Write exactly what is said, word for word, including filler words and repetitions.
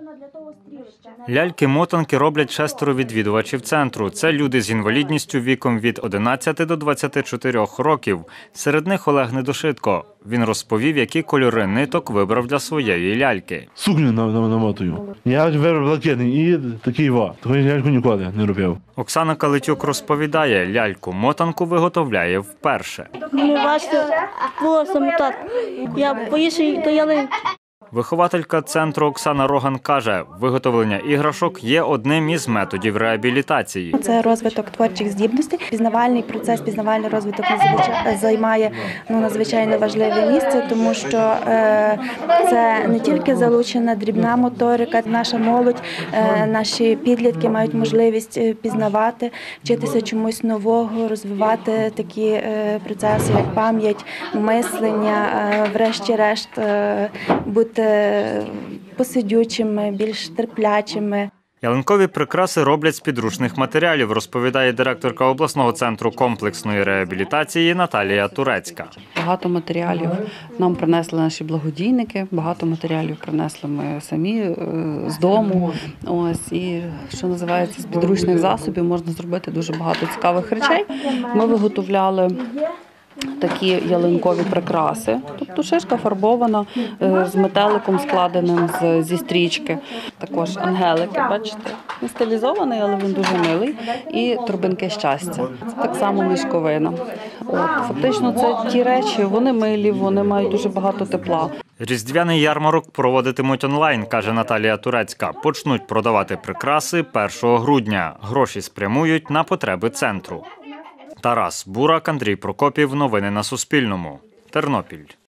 Ляльки-мотанки роблять шестеро відвідувачів центру. Це люди з інвалідністю віком від одинадцяти до двадцяти чотирьох років. Серед них Олег Недошитко. Він розповів, які кольори ниток вибрав для своєї ляльки. Сукню намотую. Я вибрав блакитний і такий ва. Таку ляльку ніколи не робив. Оксана Калитюк розповідає, ляльку-мотанку виготовляє вперше. Мені важко було замотати. Я боюся до ялинки. Вихователька центру Оксана Роган каже, виготовлення іграшок є одним із методів реабілітації. Це розвиток творчих здібностей. Пізнавальний процес, пізнавальний розвиток займає ну, надзвичайно важливе місце, тому що е, це не тільки залучена дрібна моторика, наша молодь, е, наші підлітки мають можливість пізнавати, вчитися чомусь нового, розвивати такі е, процеси, як пам'ять, мислення, е, врешті-решт е, бути посидючими, більш терплячими. Ялинкові прикраси роблять з підручних матеріалів, розповідає директорка обласного центру комплексної реабілітації Наталія Турецька. Багато матеріалів нам принесли наші благодійники, багато матеріалів принесли ми самі з дому. Ось, і, що називається, з підручних засобів можна зробити дуже багато цікавих речей. Ми виготовляли такі ялинкові прикраси, тобто шишка фарбована з метеликом складеним зі стрічки. Також ангелики, бачите, не стилізований, але він дуже милий. І торбинки щастя. Це так само мішковина. От, фактично це ті речі, вони милі, вони мають дуже багато тепла. Різдвяний ярмарок проводитимуть онлайн, каже Наталія Турецька. Почнуть продавати прикраси першого грудня. Гроші спрямують на потреби центру. Тарас Бурак, Андрій Прокопів. Новини на Суспільному. Тернопіль.